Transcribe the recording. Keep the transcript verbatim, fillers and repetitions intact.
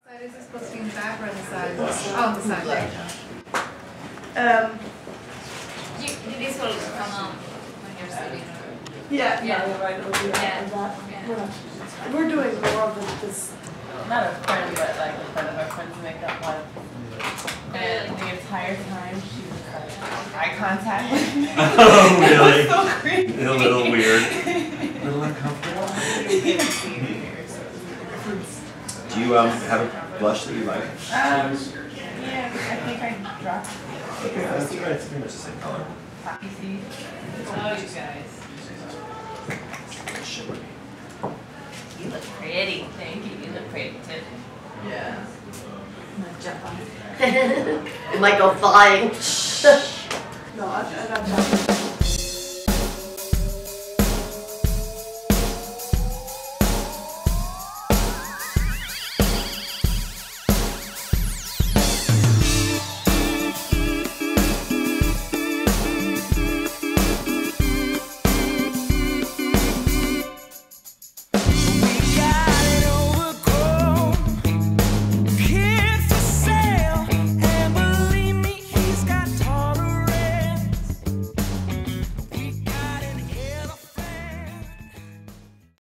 Side is it supposed to be in the back or on the side? Oh, on the side. There Um, you go. You, this will come out when you're sitting. yeah, Yeah. no, you're right, it'll be Yeah. like that. Yeah. We're, we're doing more of the, this, Not a friend, but like a friend of our friends makeup one. And the entire time she was like eye contact. Oh, really? It was so creepy. A little weird. A little uncomfortable. Do you um have a blush that you like? Um, yeah, I think I dropped Okay, that's right. It's pretty much the same color. poppy seed. Oh, you guys. Shimmery. You look pretty. Thank you. You look pretty too. Yeah. I'm gonna jump on it. It might go flying. no, I, I got that.